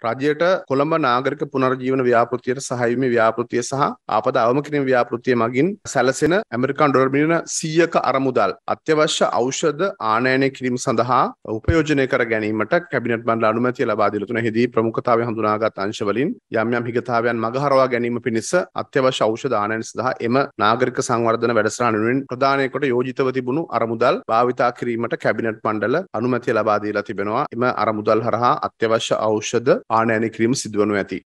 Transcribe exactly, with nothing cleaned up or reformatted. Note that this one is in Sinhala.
රජයට කොළඹ නාගරික පුනර්ජීවන ව්‍යාපෘතියට සහායීමේ ව්‍යාපෘතිය සහ ආපදා අවම කිරීම ව්‍යාපෘතිය මගින් සැලසෙන ඇමරිකානු ඩොලර් මිලියන සීයක අරමුදල් අත්‍යවශ්‍ය ඖෂධ ආනයනය කිරීම සඳහා උපයෝජනය කර ගැනීමට කැබිනට් මණ්ඩල අනුමැතිය ලබා දීලා තුන. එහිදී ප්‍රමුඛතාවය හඳුනාගත් අංශවලින් යම් යම් හිගතාවයන් මගහරවා ගැනීම පිණිස අත්‍යවශ්‍ය ඖෂධ ආනයන සඳහා එම නාගරික සංවර්ධන වැඩසටහන වෙනුවෙන් ප්‍රදානය කොට යෝජිතව තිබුණු අරමුදල් භාවිතා කිරීමට කැබිනට් මණ්ඩල අනුමැතිය ලබා දීලා තිබෙනවා. එම අරමුදල් හරහා අත්‍යවශ්‍ය ඖෂධ ආනයනය කිරීම සිදුවනු ඇති.